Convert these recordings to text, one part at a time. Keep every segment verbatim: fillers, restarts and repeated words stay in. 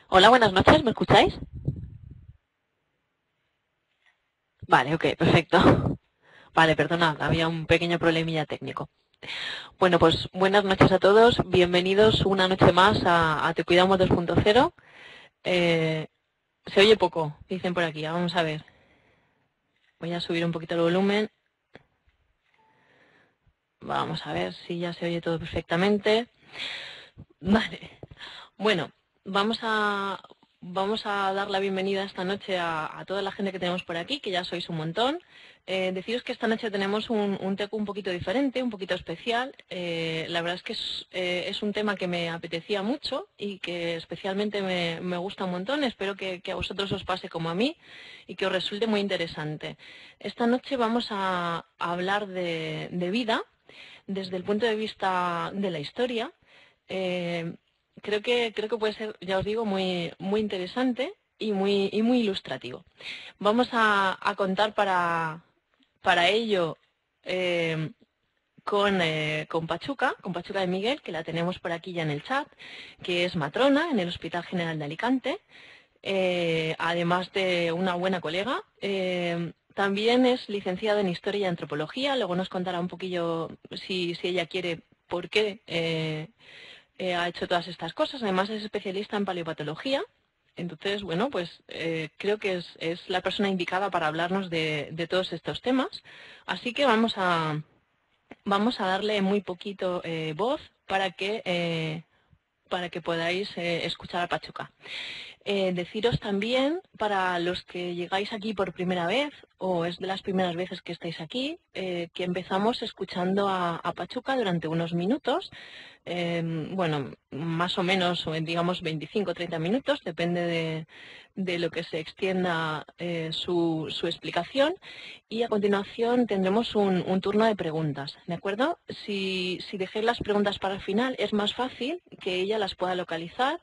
Hola, buenas noches, ¿me escucháis? Vale, ok, perfecto. Vale, perdonad, había un pequeño problemilla técnico. Bueno, pues buenas noches a todos, bienvenidos una noche más a, a Te Cuidamos dos punto cero. Eh, se oye poco, dicen por aquí, vamos a ver. Voy a subir un poquito el volumen. Vamos a ver si ya se oye todo perfectamente. Vale. Bueno, vamos a, vamos a dar la bienvenida esta noche a, a toda la gente que tenemos por aquí, que ya sois un montón. Eh, deciros que esta noche tenemos un, un teco un poquito diferente, un poquito especial. Eh, la verdad es que es, eh, es un tema que me apetecía mucho y que especialmente me, me gusta un montón. Espero que, que a vosotros os pase como a mí y que os resulte muy interesante. Esta noche vamos a, a hablar de, de vida desde el punto de vista de la historia. Eh, creo que creo que puede ser, ya os digo, muy muy interesante y muy y muy ilustrativo. Vamos a, a contar para para ello eh, con, eh, con Pachuca, con Pachuca de Miguel, que la tenemos por aquí ya en el chat, que es matrona en el Hospital General de Alicante, eh, además de una buena colega. Eh, también es licenciada en Historia y Antropología, luego nos contará un poquillo, si, si ella quiere, por qué eh, eh, ha hecho todas estas cosas. Además es especialista en paleopatología. Entonces, bueno, pues eh, creo que es, es la persona indicada para hablarnos de, de todos estos temas. Así que vamos a, vamos a darle muy poquito eh, voz para que, eh, para que podáis eh, escuchar a Pachuca. Eh, deciros también, para los que llegáis aquí por primera vez, o es de las primeras veces que estáis aquí, eh, que empezamos escuchando a, a Pachuca durante unos minutos, eh, bueno, más o menos, digamos, veinticinco o treinta minutos, depende de, de lo que se extienda eh, su, su explicación, y a continuación tendremos un, un turno de preguntas, ¿de acuerdo? Si, si dejéis las preguntas para el final, es más fácil que ella las pueda localizar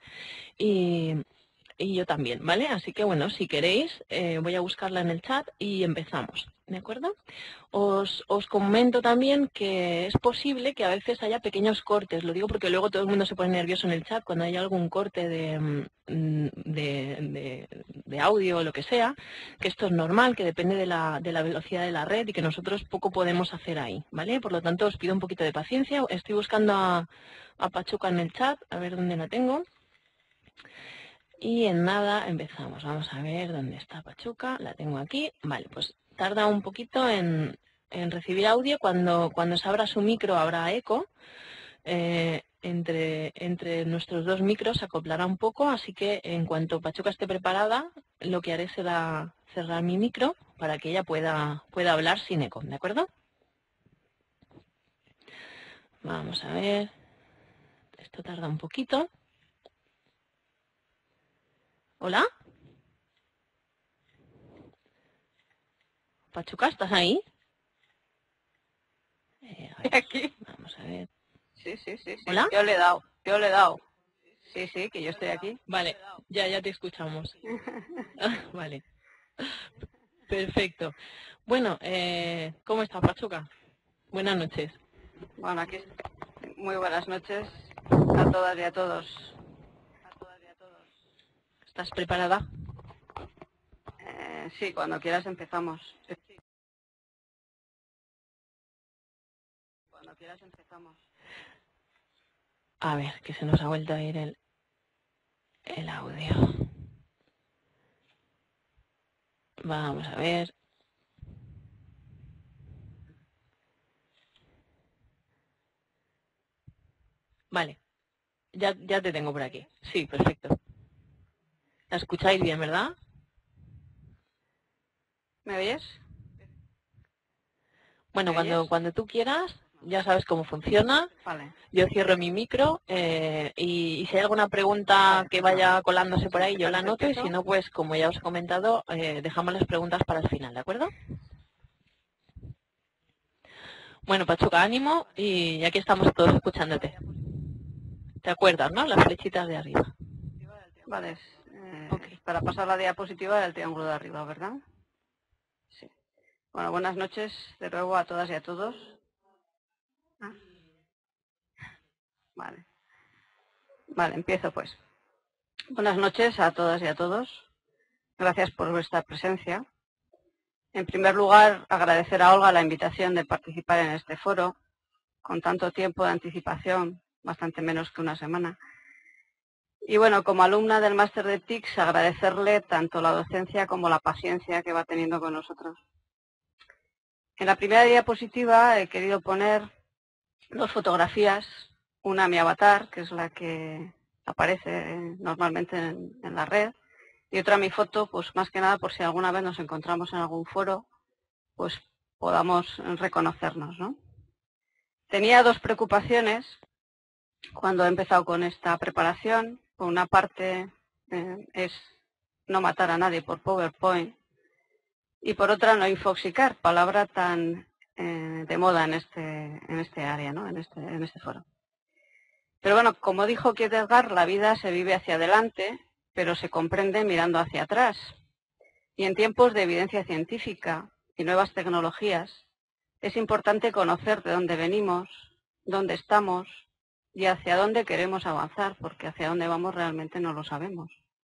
y y yo también, ¿vale? Así que bueno, si queréis, eh, voy a buscarla en el chat y empezamos, ¿de acuerdo? Os, os comento también que es posible que a veces haya pequeños cortes, lo digo porque luego todo el mundo se pone nervioso en el chat cuando hay algún corte de, mm, de, de, de audio o lo que sea, que esto es normal, que depende de la, de la velocidad de la red y que nosotros poco podemos hacer ahí, ¿vale? Por lo tanto, os pido un poquito de paciencia. Estoy buscando a, a Pachuca en el chat, a ver dónde la tengo. Y en nada empezamos. Vamos a ver dónde está Pachuca. La tengo aquí. Vale, pues tarda un poquito en, en recibir audio. Cuando, cuando se abra su micro habrá eco. Eh, entre, entre nuestros dos micros se acoplará un poco. Así que en cuanto Pachuca esté preparada, lo que haré será cerrar mi micro para que ella pueda, pueda hablar sin eco. ¿De acuerdo? Vamos a ver. Esto tarda un poquito. ¿Hola? Pachuca, ¿estás ahí? Eh, a ver, Aquí. vamos a ver. Sí, sí, sí, sí. ¿Hola? Yo le he dado, yo le he dado. Sí, sí, que yo estoy aquí. Vale, ya, ya te escuchamos. Vale, perfecto. Bueno, eh, ¿cómo estás, Pachuca? Buenas noches. Bueno, aquí muy buenas noches a todas y a todos. ¿Estás preparada? Eh, sí, cuando quieras empezamos. Cuando quieras empezamos. A ver, que se nos ha vuelto a ir el, el audio. Vamos a ver. Vale, ya, ya te tengo por aquí. Sí, perfecto. ¿La escucháis bien, verdad? ¿Me oyes? Bueno, ¿Me oyes? cuando, cuando tú quieras, ya sabes cómo funciona. Vale, Yo cierro mi micro eh, y, y si hay alguna pregunta vale, que pues nada. vaya colándose por Si ahí, yo la empiezas, anoto y si empiezo. no, pues como ya os he comentado, eh, dejamos las preguntas para el final, ¿de acuerdo? Bueno, Pachuca, ánimo y aquí estamos todos escuchándote. ¿Te acuerdas, no? Las flechitas de arriba. Vale, es, Ok. eh, para pasar la diapositiva del triángulo de arriba, ¿verdad? Sí. Bueno, buenas noches de nuevo a todas y a todos. Ah, vale. Vale, empiezo pues. Buenas noches a todas y a todos. Gracias por vuestra presencia. En primer lugar, agradecer a Olga la invitación de participar en este foro con tanto tiempo de anticipación, bastante menos que una semana. Y bueno, como alumna del máster de T I C S, agradecerle tanto la docencia como la paciencia que va teniendo con nosotros. En la primera diapositiva he querido poner dos fotografías, una mi avatar, que es la que aparece normalmente en, en la red, y otra mi foto, pues más que nada por si alguna vez nos encontramos en algún foro, pues podamos reconocernos, ¿no? Tenía dos preocupaciones cuando he empezado con esta preparación. Por una parte eh, es no matar a nadie por PowerPoint y por otra no infoxicar, palabra tan eh, de moda en este, en este área, ¿no? en, este, en este foro. Pero bueno, como dijo Kierkegaard, la vida se vive hacia adelante, pero se comprende mirando hacia atrás. Y en tiempos de evidencia científica y nuevas tecnologías, es importante conocer de dónde venimos, dónde estamos y hacia dónde queremos avanzar, porque hacia dónde vamos realmente no lo sabemos.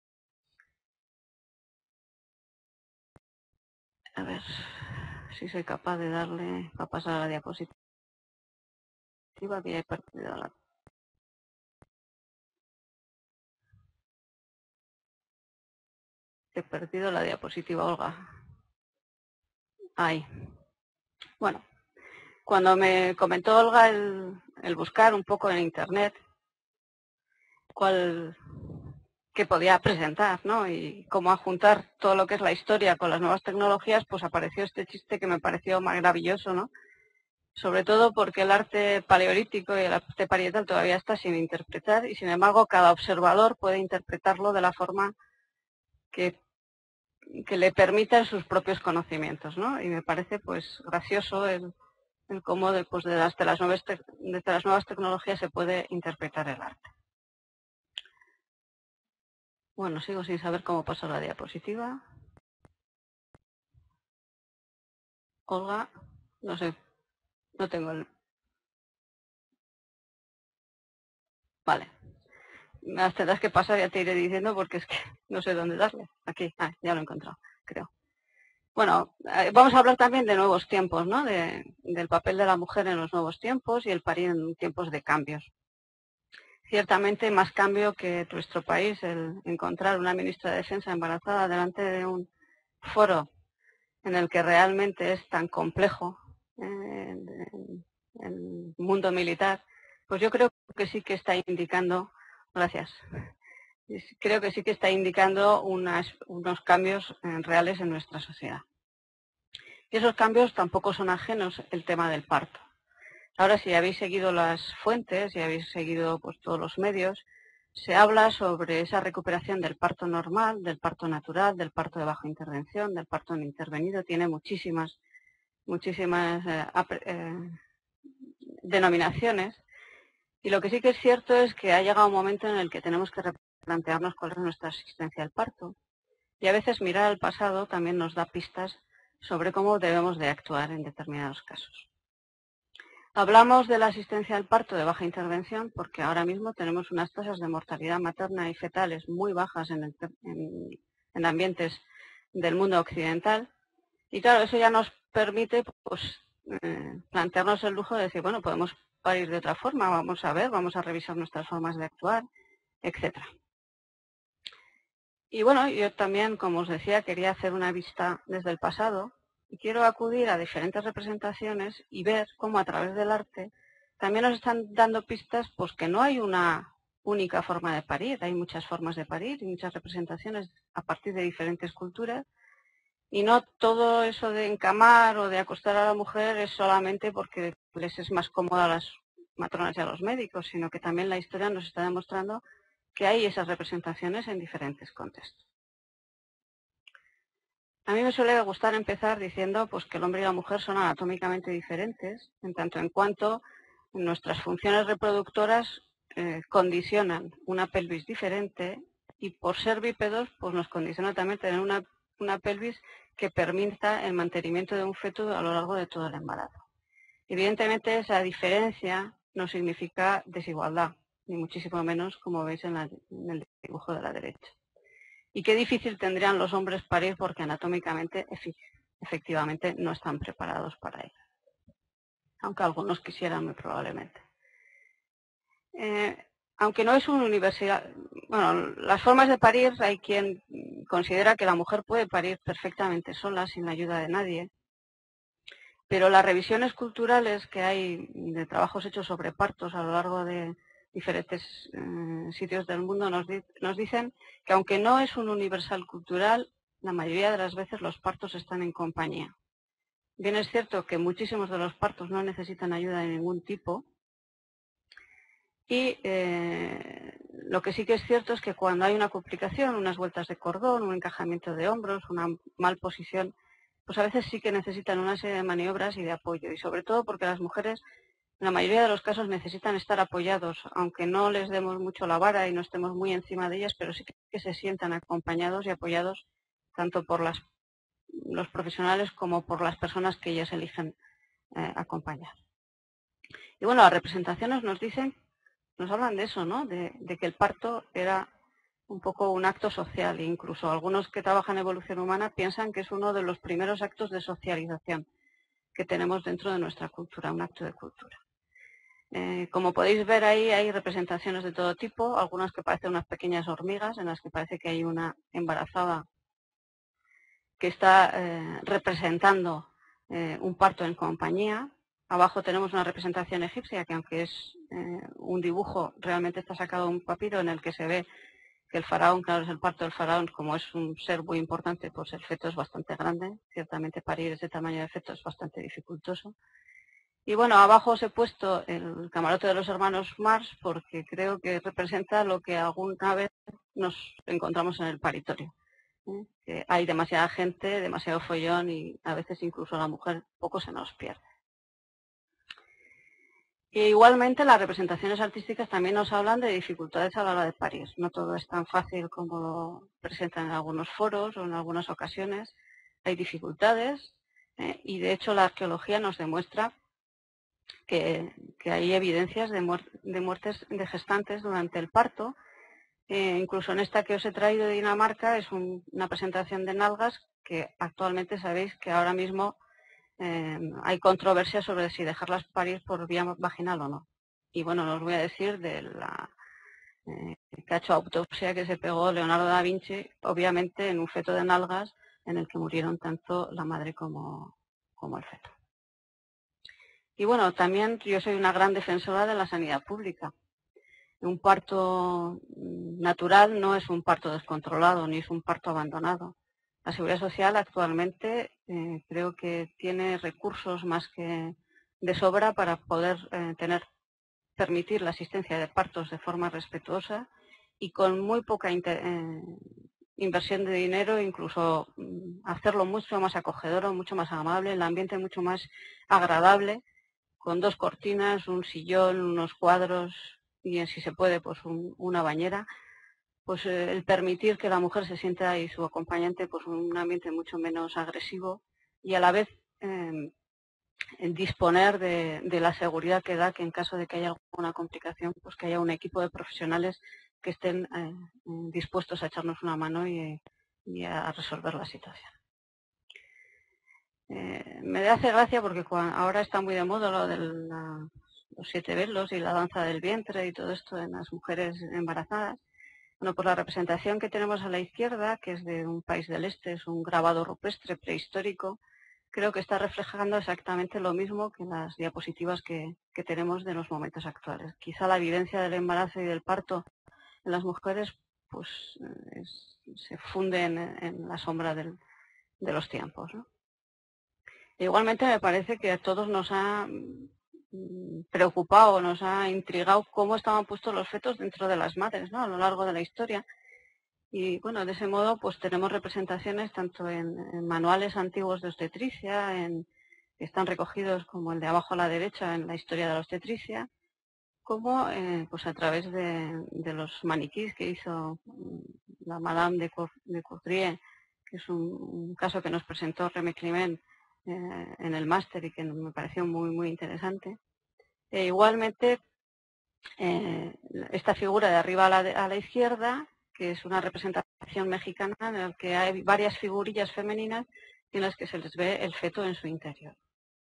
A ver si soy capaz de darle, a pasar a la diapositiva, que ya he perdido la... He perdido la diapositiva, Olga. Ahí. Bueno, cuando me comentó Olga el, el buscar un poco en Internet cuál, qué podía presentar, ¿no? Y cómo adjuntar todo lo que es la historia con las nuevas tecnologías, pues apareció este chiste que me pareció maravilloso, ¿no? Sobre todo porque el arte paleolítico y el arte parietal todavía está sin interpretar y, sin embargo, cada observador puede interpretarlo de la forma que, que le permitan sus propios conocimientos, ¿no? Y me parece, pues, gracioso el, el cómo de, pues, de las, de las nuevas te, de las nuevas tecnologías se puede interpretar el arte. Bueno, sigo sin saber cómo pasó la diapositiva. Olga, no sé, no tengo el... Vale. Me las tendrás que pasar, ya te iré diciendo, porque es que no sé dónde darle. Aquí, ah, ya lo he encontrado, creo. Bueno, eh, vamos a hablar también de nuevos tiempos, ¿no? De, del papel de la mujer en los nuevos tiempos y el parir en tiempos de cambios. Ciertamente más cambio que nuestro país el encontrar una ministra de Defensa embarazada delante de un foro en el que realmente es tan complejo eh, el mundo militar, pues yo creo que sí que está indicando, gracias, creo que sí que está indicando unas, unos cambios eh, reales en nuestra sociedad. Y esos cambios tampoco son ajenos el tema del parto. Ahora, si habéis seguido las fuentes, si habéis seguido pues, todos los medios, se habla sobre esa recuperación del parto normal, del parto natural, del parto de baja intervención, del parto no intervenido. Tiene muchísimas, muchísimas eh, eh, denominaciones. Y lo que sí que es cierto es que ha llegado un momento en el que tenemos que replantearnos cuál es nuestra asistencia al parto. Y a veces mirar al pasado también nos da pistas sobre cómo debemos de actuar en determinados casos. Hablamos de la asistencia al parto de baja intervención porque ahora mismo tenemos unas tasas de mortalidad materna y fetales muy bajas en, el, en, en ambientes del mundo occidental. Y claro, eso ya nos permite pues, eh, plantearnos el lujo de decir, bueno, podemos parir de otra forma, vamos a ver, vamos a revisar nuestras formas de actuar, etcétera. Y bueno, yo también, como os decía, quería hacer una vista desde el pasado y quiero acudir a diferentes representaciones y ver cómo a través del arte también nos están dando pistas pues que no hay una única forma de parir, hay muchas formas de parir y muchas representaciones a partir de diferentes culturas y no todo eso de encamar o de acostar a la mujer es solamente porque les es más cómodo a las matronas y a los médicos, sino que también la historia nos está demostrando que hay esas representaciones en diferentes contextos. A mí me suele gustar empezar diciendo pues, que el hombre y la mujer son anatómicamente diferentes, en tanto en cuanto nuestras funciones reproductoras eh, condicionan una pelvis diferente y por ser bípedos pues, nos condiciona también tener una, una pelvis que permita el mantenimiento de un feto a lo largo de todo el embarazo. Evidentemente esa diferencia no significa desigualdad, ni muchísimo menos como veis en, la, en el dibujo de la derecha. Y qué difícil tendrían los hombres parir porque anatómicamente, efectivamente, no están preparados para ello. Aunque algunos quisieran muy probablemente. Eh, aunque no es una universidad, bueno, las formas de parir, hay quien considera que la mujer puede parir perfectamente sola, sin la ayuda de nadie, pero las revisiones culturales que hay de trabajos hechos sobre partos a lo largo de diferentes eh, sitios del mundo nos, di nos dicen que aunque no es un universal cultural, la mayoría de las veces los partos están en compañía. Bien es cierto que muchísimos de los partos no necesitan ayuda de ningún tipo, y eh, lo que sí que es cierto es que cuando hay una complicación, unas vueltas de cordón, un encajamiento de hombros, una mal posición, pues a veces sí que necesitan una serie de maniobras y de apoyo. Y sobre todo porque las mujeres, en la mayoría de los casos, necesitan estar apoyados, aunque no les demos mucho la vara y no estemos muy encima de ellas, pero sí que se sientan acompañados y apoyados tanto por las, los profesionales como por las personas que ellas eligen eh, acompañar. Y bueno, las representaciones nos dicen Nos hablan de eso, ¿no? De, de que el parto era un poco un acto social. E incluso algunos que trabajan en evolución humana piensan que es uno de los primeros actos de socialización que tenemos dentro de nuestra cultura, un acto de cultura. Eh, como podéis ver ahí, hay representaciones de todo tipo, algunas que parecen unas pequeñas hormigas, en las que parece que hay una embarazada que está eh, representando eh, un parto en compañía. Abajo tenemos una representación egipcia que, aunque es eh, un dibujo, realmente está sacado de un papiro en el que se ve que el faraón, claro, es el parto del faraón, como es un ser muy importante, pues el feto es bastante grande. Ciertamente parir ese tamaño de feto es bastante dificultoso. Y bueno, abajo os he puesto el camarote de los hermanos Mars porque creo que representa lo que alguna vez nos encontramos en el paritorio. ¿eh? Que hay demasiada gente, demasiado follón y a veces incluso la mujer poco se nos pierde. E igualmente las representaciones artísticas también nos hablan de dificultades a la hora de parir. No todo es tan fácil como lo presentan en algunos foros o en algunas ocasiones. Hay dificultades ¿eh? Y de hecho la arqueología nos demuestra que, que hay evidencias de, muer de muertes de gestantes durante el parto. Eh, incluso en esta que os he traído de Dinamarca es un, una presentación de nalgas que actualmente sabéis que ahora mismo eh, hay controversia sobre si dejarlas parir por vía vaginal o no. Y bueno, os voy a decir de la eh, cacho autopsia que se pegó Leonardo da Vinci, obviamente en un feto de nalgas en el que murieron tanto la madre como, como el feto. Y bueno, también yo soy una gran defensora de la sanidad pública. Un parto natural no es un parto descontrolado ni es un parto abandonado. La Seguridad Social actualmente eh, creo que tiene recursos más que de sobra para poder eh, tener, permitir la asistencia de partos de forma respetuosa y con muy poca inter, eh, inversión de dinero, incluso mm, hacerlo mucho más acogedor, mucho más amable, el ambiente mucho más agradable, con dos cortinas, un sillón, unos cuadros y, si se puede, pues un, una bañera. Pues eh, el permitir que la mujer se sienta y su acompañante pues un ambiente mucho menos agresivo y a la vez eh, disponer de, de la seguridad que da que en caso de que haya alguna complicación, pues que haya un equipo de profesionales que estén eh, dispuestos a echarnos una mano y, y a resolver la situación. Eh, me hace gracia porque cuando, ahora está muy de moda lo de la, los siete velos y la danza del vientre y todo esto en las mujeres embarazadas. Bueno, pues la representación que tenemos a la izquierda, que es de un país del este, es un grabado rupestre prehistórico, creo que está reflejando exactamente lo mismo que las diapositivas que, que tenemos de los momentos actuales. Quizá la evidencia del embarazo y del parto en las mujeres pues es, se funde en, en la sombra del, de los tiempos, ¿no? Igualmente me parece que a todos nos ha preocupado, nos ha intrigado cómo estaban puestos los fetos dentro de las madres, ¿no? A lo largo de la historia. Y bueno, de ese modo pues tenemos representaciones tanto en, en manuales antiguos de obstetricia, en, que están recogidos como el de abajo a la derecha en la historia de la obstetricia, como eh, pues a través de, de los maniquís que hizo la Madame de, Cour, de Courtrie, que es un, un caso que nos presentó Remy Climent eh, en el máster y que me pareció muy muy interesante. E igualmente Eh, esta figura de arriba a la, a la izquierda, que es una representación mexicana en la que hay varias figurillas femeninas en las que se les ve el feto en su interior.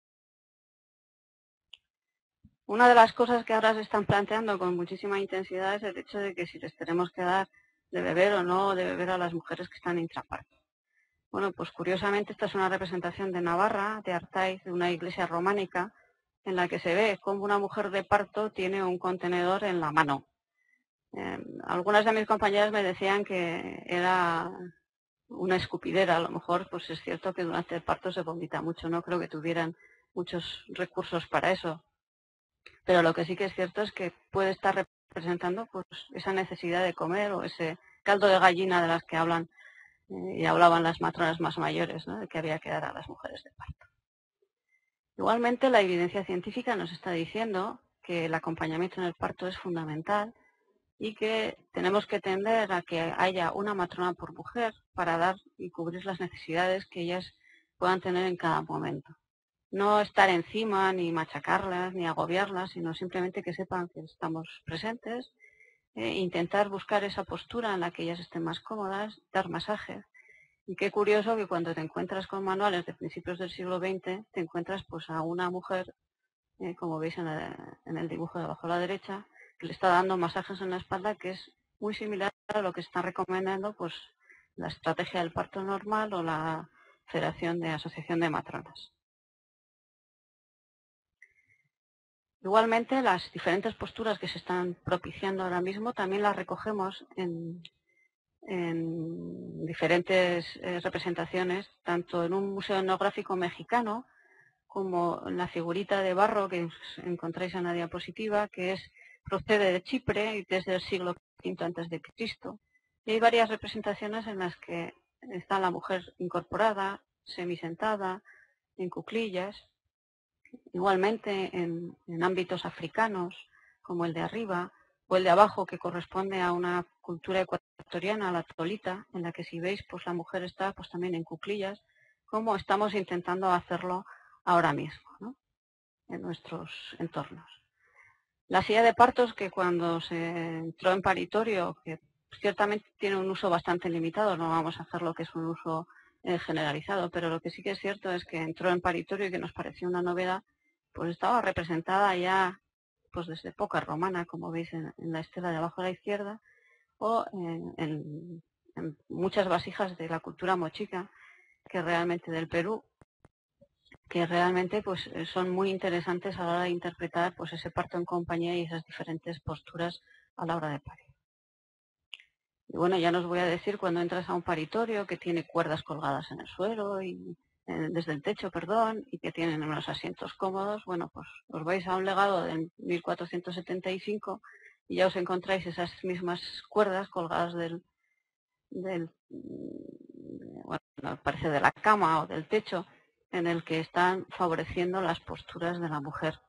Una de las cosas que ahora se están planteando con muchísima intensidad es el hecho de que si les tenemos que dar de beber o no de beber a las mujeres que están intraparto. Bueno, pues curiosamente esta es una representación de Navarra, de Artaiz, de una iglesia románica, en la que se ve cómo una mujer de parto tiene un contenedor en la mano. Eh, algunas de mis compañeras me decían que era una escupidera. A lo mejor pues es cierto que durante el parto se vomita mucho, no creo que tuvieran muchos recursos para eso. Pero lo que sí que es cierto es que puede estar representando pues esa necesidad de comer o ese caldo de gallina de las que hablan eh, y hablaban las matronas más mayores, ¿no? De que había que dar a las mujeres de parto. Igualmente, la evidencia científica nos está diciendo que el acompañamiento en el parto es fundamental y que tenemos que tender a que haya una matrona por mujer para dar y cubrir las necesidades que ellas puedan tener en cada momento. No estar encima, ni machacarlas, ni agobiarlas, sino simplemente que sepan que estamos presentes, eh, intentar buscar esa postura en la que ellas estén más cómodas, dar masajes. Y qué curioso que cuando te encuentras con manuales de principios del siglo veinte, te encuentras pues a una mujer, eh, como veis en el, en el dibujo de abajo a la derecha, que le está dando masajes en la espalda, que es muy similar a lo que está recomendando pues la estrategia del parto normal o la Federación de Asociación de Matronas. Igualmente, las diferentes posturas que se están propiciando ahora mismo también las recogemos en, en diferentes eh, representaciones, tanto en un museo etnográfico mexicano como en la figurita de barro que encontráis en la diapositiva, que es procede de Chipre y desde el siglo quinto antes de Cristo. Y hay varias representaciones en las que está la mujer incorporada, semisentada, en cuclillas. Igualmente en, en ámbitos africanos, como el de arriba, o el de abajo, que corresponde a una cultura ecuatoriana, la tolita, en la que si veis, pues la mujer está pues también en cuclillas, como estamos intentando hacerlo ahora mismo, ¿no? En nuestros entornos. La silla de partos, que cuando se entró en paritorio, que ciertamente tiene un uso bastante limitado, no vamos a hacer lo que es un uso eh, generalizado, pero lo que sí que es cierto es que entró en paritorio y que nos pareció una novedad, pues estaba representada ya pues desde época romana, como veis en, en la estela de abajo a la izquierda, o en, en, en muchas vasijas de la cultura mochica, que realmente del Perú, que realmente pues son muy interesantes a la hora de interpretar pues ese parto en compañía y esas diferentes posturas a la hora de parir. Y bueno, ya no os voy a decir cuando entras a un paritorio que tiene cuerdas colgadas en el suelo y eh, desde el techo, perdón, y que tienen unos asientos cómodos. Bueno, pues os vais a un legado del mil cuatrocientos setenta y cinco y ya os encontráis esas mismas cuerdas colgadas del, del bueno, parece de la cama o del techo, en el que están favoreciendo las posturas de la mujer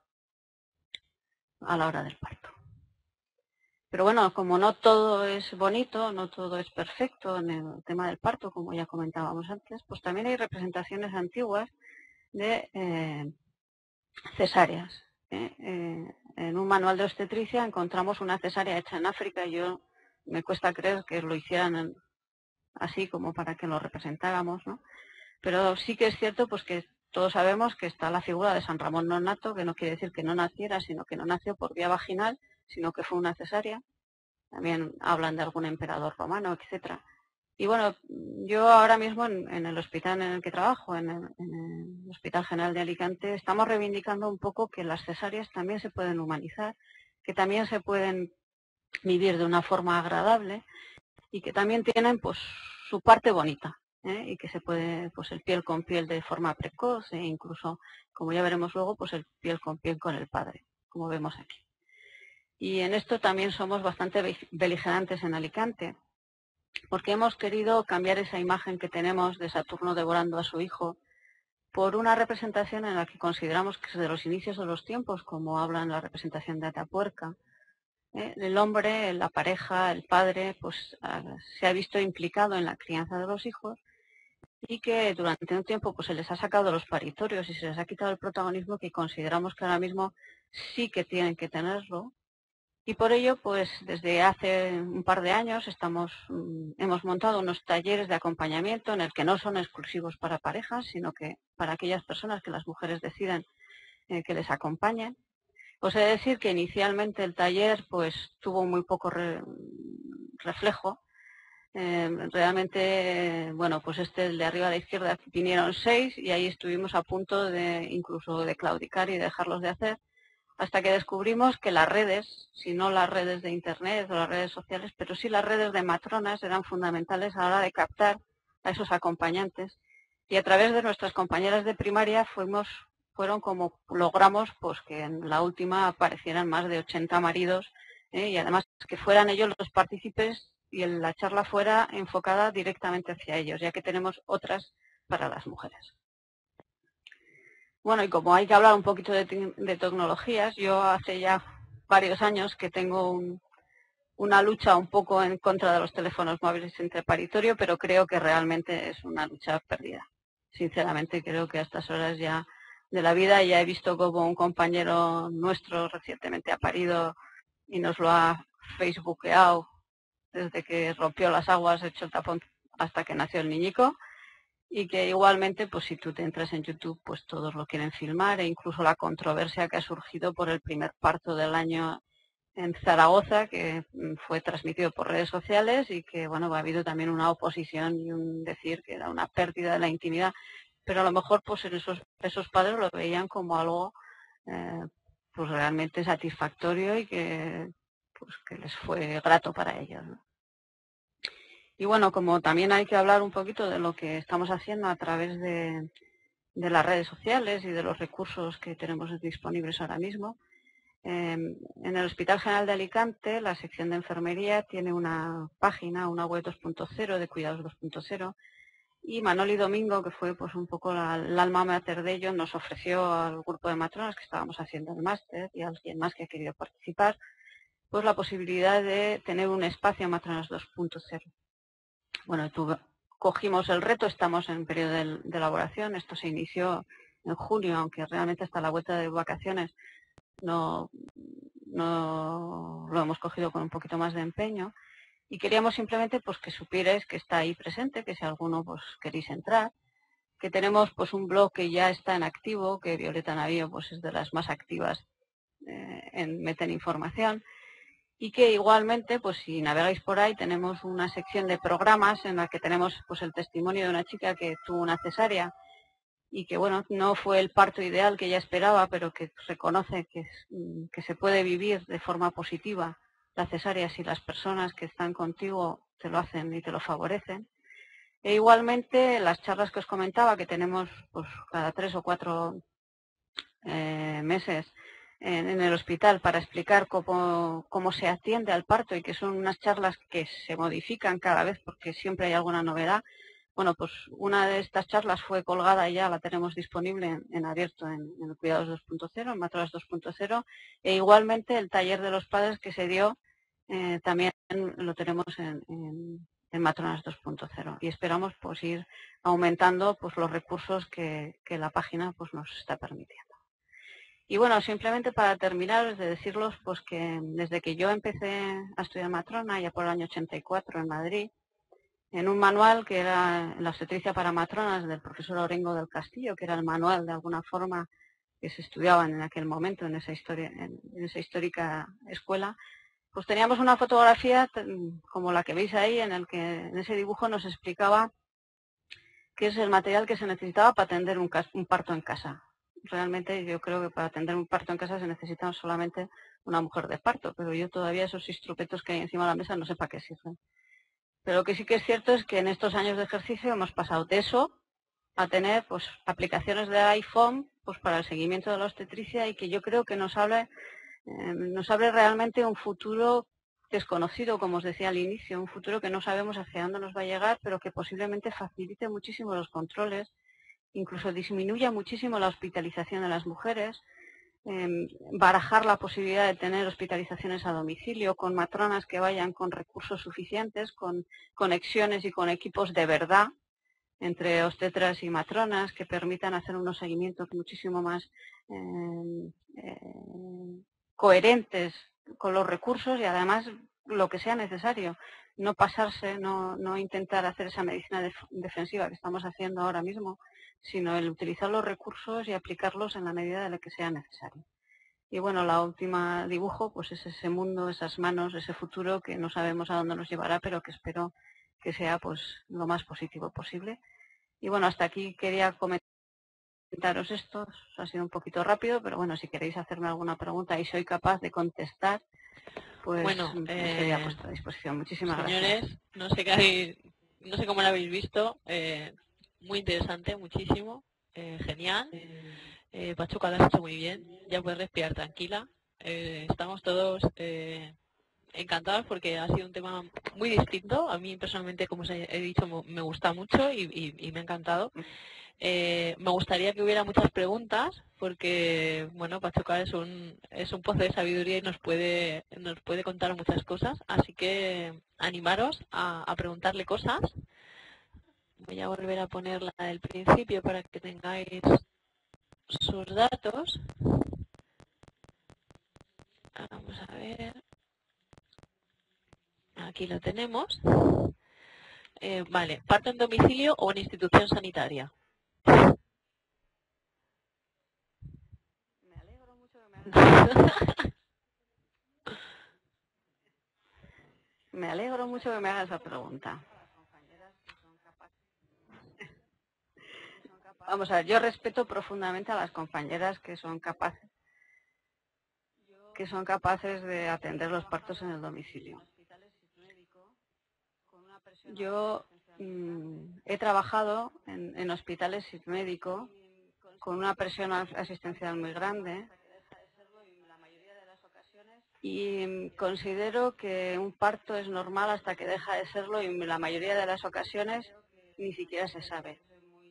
a la hora del parto. Pero bueno, como no todo es bonito, no todo es perfecto en el tema del parto, como ya comentábamos antes, pues también hay representaciones antiguas de eh, cesáreas. ¿eh? Eh, en un manual de obstetricia encontramos una cesárea hecha en África y yo me cuesta creer que lo hicieran en, así como para que lo representáramos, ¿no? Pero sí que es cierto pues que todos sabemos que está la figura de San Ramón Nonato, que no quiere decir que no naciera, sino que no nació por vía vaginal, sino que fue una cesárea. También hablan de algún emperador romano, etcétera. Y bueno, yo ahora mismo en, en el hospital en el que trabajo, en el, en el Hospital General de Alicante, estamos reivindicando un poco que las cesáreas también se pueden humanizar, que también se pueden vivir de una forma agradable y que también tienen pues su parte bonita. ¿eh? Y que se puede, pues el piel con piel de forma precoz e incluso, como ya veremos luego, pues el piel con piel con el padre, como vemos aquí. Y en esto también somos bastante beligerantes en Alicante, porque hemos querido cambiar esa imagen que tenemos de Saturno devorando a su hijo por una representación en la que consideramos que es de los inicios de los tiempos, como habla en la representación de Atapuerca. ¿eh? El hombre, la pareja, el padre, pues se ha visto implicado en la crianza de los hijos y que durante un tiempo pues se les ha sacado de los paritorios y se les ha quitado el protagonismo que consideramos que ahora mismo sí que tienen que tenerlo, Y por ello, pues desde hace un par de años estamos, hemos montado unos talleres de acompañamiento en el que no son exclusivos para parejas, sino que para aquellas personas que las mujeres decidan eh, que les acompañen. Os he de decir que inicialmente el taller pues tuvo muy poco re, reflejo. Eh, realmente, bueno, pues este, el de arriba a la izquierda, vinieron seis y ahí estuvimos a punto de incluso de claudicar y dejarlos de hacer, hasta que descubrimos que las redes, si no las redes de Internet o las redes sociales, pero sí las redes de matronas eran fundamentales a la hora de captar a esos acompañantes. Y a través de nuestras compañeras de primaria fuimos, fueron como logramos pues que en la última aparecieran más de ochenta maridos ¿eh? Y además que fueran ellos los partícipes y la charla fuera enfocada directamente hacia ellos, ya que tenemos otras para las mujeres. Bueno, y como hay que hablar un poquito de, de tecnologías, yo hace ya varios años que tengo un, una lucha un poco en contra de los teléfonos móviles intraparitorio, pero creo que realmente es una lucha perdida. Sinceramente, creo que a estas horas ya de la vida ya he visto como un compañero nuestro recientemente ha parido y nos lo ha facebookeado desde que rompió las aguas, hecho el tapón hasta que nació el niñico. Y que igualmente, pues si tú te entras en YouTube, pues todos lo quieren filmar, e incluso la controversia que ha surgido por el primer parto del año en Zaragoza, que fue transmitido por redes sociales y que, bueno, ha habido también una oposición y un decir que era una pérdida de la intimidad, pero a lo mejor pues en esos, esos padres lo veían como algo eh, pues realmente satisfactorio y que, pues, que les fue grato para ellos, ¿no? Y bueno, como también hay que hablar un poquito de lo que estamos haciendo a través de, de las redes sociales y de los recursos que tenemos disponibles ahora mismo, eh, en el Hospital General de Alicante, la sección de enfermería tiene una página, una web dos punto cero de cuidados dos punto cero, y Manoli Domingo, que fue pues un poco la, la alma mater de ello, nos ofreció al grupo de matronas que estábamos haciendo el máster y a alguien más que ha querido participar, pues la posibilidad de tener un espacio Matronas dos punto cero. Bueno, tu, cogimos el reto, estamos en periodo de, de elaboración, esto se inició en junio, aunque realmente hasta la vuelta de vacaciones no, no lo hemos cogido con un poquito más de empeño, y queríamos simplemente pues que supierais que está ahí presente, que si alguno pues queréis entrar, que tenemos pues un blog que ya está en activo, que Violeta Navío pues es de las más activas eh, en meter información, y que igualmente, pues si navegáis por ahí, tenemos una sección de programas en la que tenemos pues el testimonio de una chica que tuvo una cesárea y que, bueno, no fue el parto ideal que ella esperaba, pero que reconoce que, que se puede vivir de forma positiva la cesárea si las personas que están contigo te lo hacen y te lo favorecen. E igualmente, las charlas que os comentaba, que tenemos pues cada tres o cuatro eh, meses en, en el hospital para explicar cómo, cómo se atiende al parto, y que son unas charlas que se modifican cada vez porque siempre hay alguna novedad. Bueno, pues una de estas charlas fue colgada y ya la tenemos disponible en, en abierto en, en Cuidados dos punto cero, en Matronas dos punto cero, e igualmente el taller de los padres que se dio eh, también lo tenemos en, en, en Matronas dos punto cero, y esperamos pues ir aumentando pues los recursos que, que la página pues nos está permitiendo. Y bueno, simplemente para terminar, es de deciros pues que desde que yo empecé a estudiar matrona, ya por el año ochenta y cuatro en Madrid, en un manual que era la obstetricia para matronas del profesor Orengo del Castillo, que era el manual de alguna forma que se estudiaban en aquel momento en esa, historia, en, en esa histórica escuela, pues teníamos una fotografía como la que veis ahí, en el que en ese dibujo nos explicaba qué es el material que se necesitaba para atender un, un parto en casa. Realmente yo creo que para atender un parto en casa se necesita solamente una mujer de parto, pero yo todavía esos instrumentos que hay encima de la mesa no sé para qué sirven. Pero lo que sí que es cierto es que en estos años de ejercicio hemos pasado de eso a tener pues aplicaciones de iPhone pues para el seguimiento de la obstetricia, y que yo creo que nos abre, eh, nos abre realmente un futuro desconocido, como os decía al inicio, un futuro que no sabemos hacia dónde nos va a llegar, pero que posiblemente facilite muchísimo los controles, incluso disminuya muchísimo la hospitalización de las mujeres, eh, barajar la posibilidad de tener hospitalizaciones a domicilio con matronas que vayan con recursos suficientes, con conexiones y con equipos de verdad entre obstetras y matronas que permitan hacer unos seguimientos muchísimo más eh, eh, coherentes con los recursos y además lo que sea necesario. No pasarse, no, no intentar hacer esa medicina def defensiva que estamos haciendo ahora mismo, sino el utilizar los recursos y aplicarlos en la medida de lo que sea necesario. Y bueno, la última dibujo pues es ese mundo, esas manos, ese futuro que no sabemos a dónde nos llevará, pero que espero que sea pues lo más positivo posible. Y bueno, hasta aquí quería comentaros esto. Ha sido un poquito rápido, pero bueno, si queréis hacerme alguna pregunta y soy capaz de contestar, pues bueno, estoy a eh, vuestra disposición. Muchísimas señores, gracias. no sé qué habéis, no sé cómo lo habéis visto, eh, muy interesante, muchísimo, eh, genial. Eh, Pachuca, lo has hecho muy bien, ya puedes respirar tranquila. Eh, estamos todos eh, encantados porque ha sido un tema muy distinto. A mí personalmente, como os he dicho, me gusta mucho y, y, y me ha encantado. Eh, me gustaría que hubiera muchas preguntas porque, bueno, Pachuca es un, es un pozo de sabiduría y nos puede, nos puede contar muchas cosas. Así que animaros a, a preguntarle cosas. Voy a volver a poner la del principio para que tengáis sus datos. Vamos a ver. Aquí lo tenemos. Eh, vale, ¿parto en domicilio o en institución sanitaria? Me alegro mucho que me hagas Me alegro mucho que me hagas esa pregunta. Vamos a ver, yo respeto profundamente a las compañeras que son capaces que son capaces de atender los partos en el domicilio. Yo mmm, he trabajado en, en hospitales sin médico con una presión asistencial muy grande y considero que un parto es normal hasta que deja de serlo y en la mayoría de las ocasiones ni siquiera se sabe.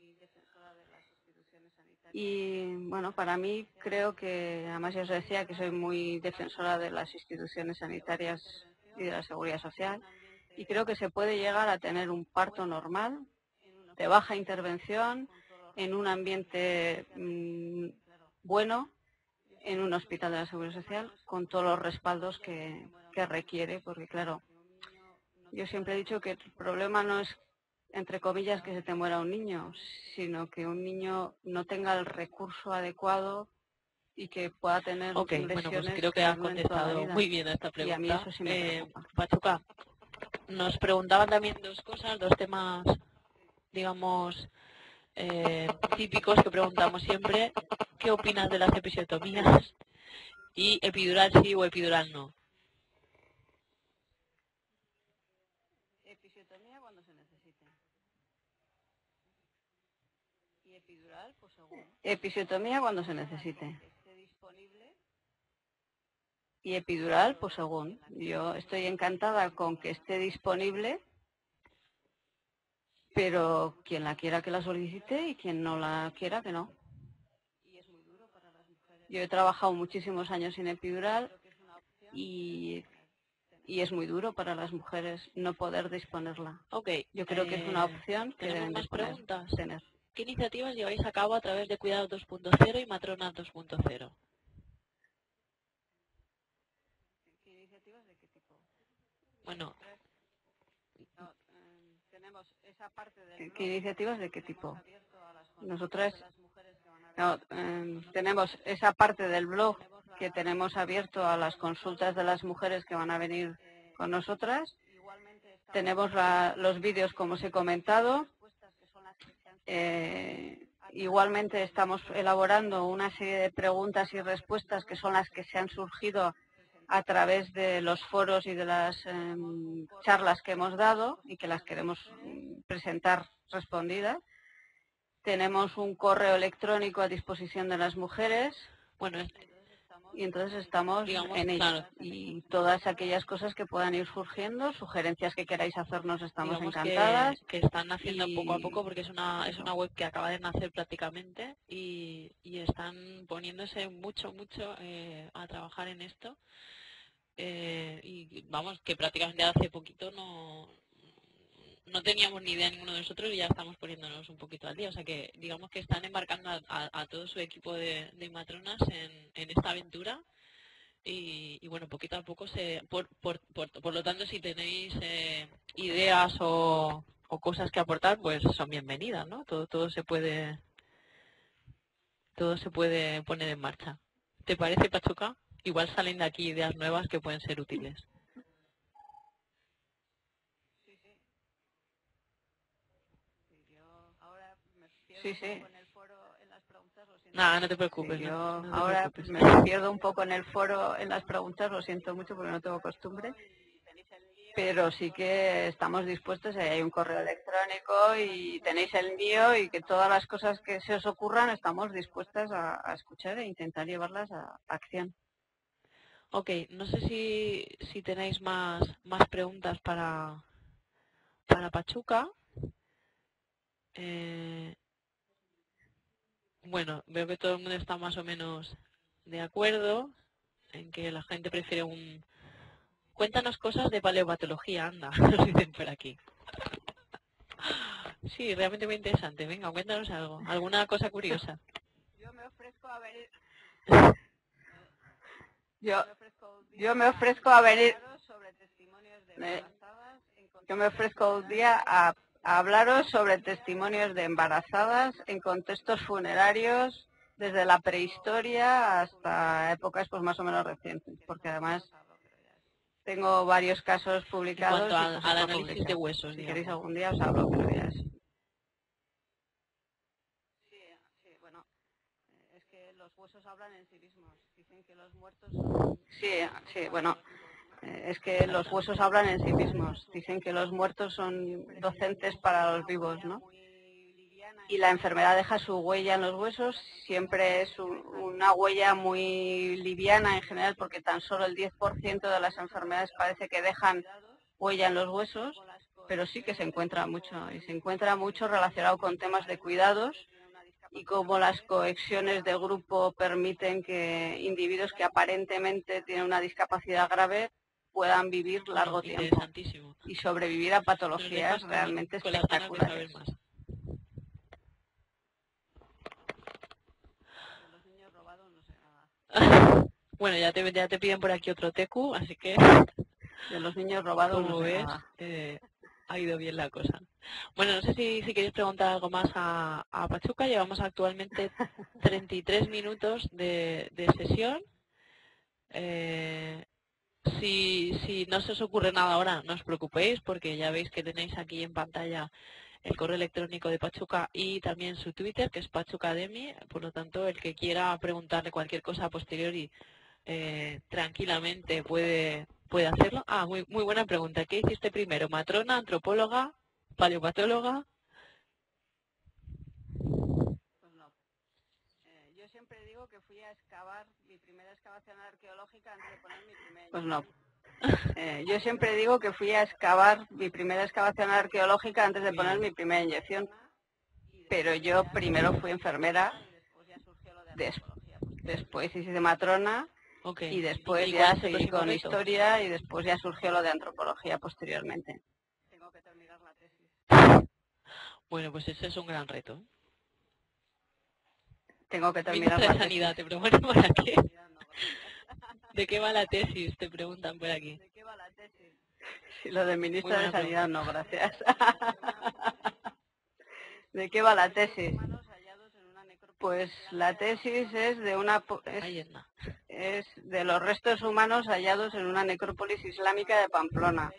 Y bueno, para mí creo que, además ya os decía que soy muy defensora de las instituciones sanitarias y de la seguridad social, y creo que se puede llegar a tener un parto normal, de baja intervención, en un ambiente mmm, bueno, en un hospital de la seguridad social, con todos los respaldos que, que requiere, porque claro, yo siempre he dicho que el problema no es, entre comillas, que se te muera un niño, sino que un niño no tenga el recurso adecuado y que pueda tener Ok, bueno, pues lesiones creo que que le has duren toda la contestado vida. muy bien a esta Y a mí pregunta. eso sí me Eh, preocupa. Pachuca, nos preguntaban también dos cosas, dos temas, digamos, eh, típicos que preguntamos siempre. ¿Qué opinas de las episiotomías? Y epidural sí o epidural no. Episiotomía cuando se necesite. Y epidural, pues según. Episiotomía cuando se necesite. Y epidural, pues según. Yo estoy encantada con que esté disponible, pero quien la quiera que la solicite y quien no la quiera que no. Yo he trabajado muchísimos años sin epidural y, y es muy duro para las mujeres no poder disponerla. Ok, Yo creo que es una eh, opción que ¿tenemos deben más disponer, preguntas? tener. ¿Qué iniciativas lleváis a cabo a través de Cuidados dos punto cero y Matronas dos punto cero? ¿Qué iniciativas de qué tipo? Bueno, No, eh, tenemos esa parte del ¿Qué iniciativas de qué tipo? Nosotras no, eh, tenemos esa parte del blog que tenemos abierto a las consultas de las mujeres que van a venir con nosotras. Tenemos la, los vídeos, como os he comentado. Eh, igualmente estamos elaborando una serie de preguntas y respuestas que son las que se han surgido a través de los foros y de las eh, charlas que hemos dado y que las queremos presentar respondidas. Tenemos un correo electrónico a disposición de las mujeres. bueno, Y entonces estamos digamos, en ello. claro, Y todas aquellas cosas que puedan ir surgiendo, sugerencias que queráis hacernos, estamos digamos encantadas. que, que están naciendo Y poco a poco porque es una es eso. una web que acaba de nacer prácticamente y, y están poniéndose mucho, mucho eh, a trabajar en esto. Eh, y vamos, que prácticamente hace poquito no, no teníamos ni idea ninguno de nosotros y ya estamos poniéndonos un poquito al día. O sea que digamos que están embarcando a, a, a todo su equipo de, de matronas en, en esta aventura. y, y bueno, poquito a poco se... Por, por, por, por lo tanto, si tenéis eh, ideas o, o cosas que aportar, pues son bienvenidas, ¿no? Todo, todo se puede... Todo se puede poner en marcha. ¿Te parece, Pachuca? Igual salen de aquí ideas nuevas que pueden ser útiles. Sí, sí. Nada, no te preocupes. Sí, no, yo no te ahora preocupes. me pierdo un poco en el foro, en las preguntas, lo siento mucho porque no tengo costumbre. Pero sí que estamos dispuestos, eh, hay un correo electrónico y tenéis el mío y que todas las cosas que se os ocurran estamos dispuestas a, a escuchar e intentar llevarlas a acción. Ok, no sé si, si tenéis más, más preguntas para, para Pachuca. Eh, bueno, veo que todo el mundo está más o menos de acuerdo en que la gente prefiere un... Cuéntanos cosas de paleopatología, anda, nos dicen por aquí. Sí, realmente muy interesante. Venga, cuéntanos algo, alguna cosa curiosa. Yo me ofrezco a venir... Yo, yo me ofrezco a venir... Eh, yo me ofrezco un día a, a hablaros sobre testimonios de embarazadas en contextos funerarios desde la prehistoria hasta épocas pues más o menos recientes, porque además tengo varios casos En publicados cuanto y a- cosas al por análisis de publicar. huesos, Si queréis digamos. algún día os hablo, pero ya es. Sí, sí, bueno, es que los huesos hablan en sí mismos. Dicen que los muertos son... Sí, sí, bueno, eh, es que los huesos hablan en sí mismos. Dicen que los muertos son docentes para los vivos, ¿no? Y la enfermedad deja su huella en los huesos, siempre es un, una huella muy liviana en general, porque tan solo el diez por ciento de las enfermedades parece que dejan huella en los huesos, pero sí que se encuentra mucho, y se encuentra mucho relacionado con temas de cuidados y cómo las coexiones de grupo permiten que individuos que aparentemente tienen una discapacidad grave puedan vivir largo tiempo Interesantísimo. y sobrevivir a Nos patologías dejas con, realmente con las ganas de saber espectaculares. más. Bueno, ya te, ya te piden por aquí otro tecu, así que... De los niños robados no Como sé ves, nada. eh, ha ido bien la cosa. Bueno, no sé si, si queréis preguntar algo más a, a Pachuca. Llevamos actualmente treinta y tres minutos de, de sesión. Eh, si, si no se os ocurre nada ahora, no os preocupéis, porque ya veis que tenéis aquí en pantalla el correo electrónico de Pachuca y también su Twitter, que es Pachucademy. Por lo tanto, el que quiera preguntarle cualquier cosa a posteriori, eh, tranquilamente puede, puede hacerlo. Ah, muy, muy buena pregunta. ¿Qué hiciste primero? ¿Matrona, antropóloga, paleopatóloga? Pues no. Eh, yo siempre digo que fui a excavar mi primera excavación arqueológica antes de poner mi primera... Pues no. Eh, yo siempre digo que fui a excavar mi primera excavación arqueológica antes de poner mi primera inyección. Pero yo primero fui enfermera, des, después hice matrona Okay. y después ¿Y cuál ya es el seguí próximo con reto? historia y después ya surgió lo de antropología posteriormente. Tengo que terminar la tesis. Bueno, pues ese es un gran reto. Tengo que terminar Ministra la de tesis. Sanidad, te preguntan por aquí. ¿De qué va la tesis? Te preguntan por aquí. ¿De qué va la tesis? Sí, lo de ministra de Sanidad no, gracias. ¿De qué va la tesis? Pues la tesis es de una es, es de los restos humanos hallados en una necrópolis islámica de Pamplona,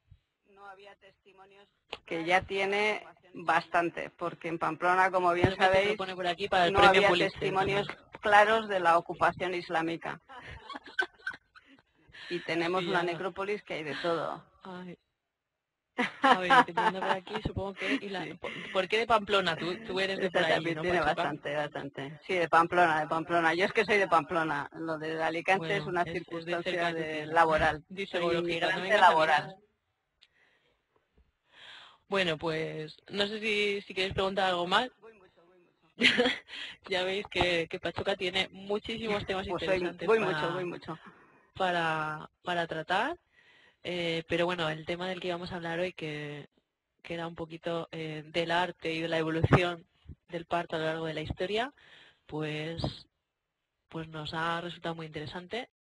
que ya tiene bastante, porque en Pamplona, como bien sabéis, no había testimonios claros de la ocupación islámica. Y tenemos Sí, una ya. necrópolis que hay de todo. Ay. A ver, te pregunto por aquí, supongo que... ¿y la, sí. ¿por, ¿Por qué de Pamplona? Tú, tú eres de Esta por ahí, también ¿no, tiene Pachuca? bastante, bastante. Sí, de Pamplona, de Pamplona. Yo es que soy de Pamplona. Lo de Alicante Bueno, es una es, circunstancia es de, cerca de, de tierra. laboral. Dice Soy Borojita, no inmigrante vengas a laboral. mirar. Bueno, pues no sé si, si queréis preguntar algo más. Voy mucho, voy mucho. Ya veis que, que Pachuca tiene muchísimos temas Pues soy, interesantes voy para, mucho, voy mucho. para, para tratar. Eh, pero bueno, el tema del que íbamos a hablar hoy, que, que era un poquito eh, del arte y de la evolución del parto a lo largo de la historia, pues, pues nos ha resultado muy interesante.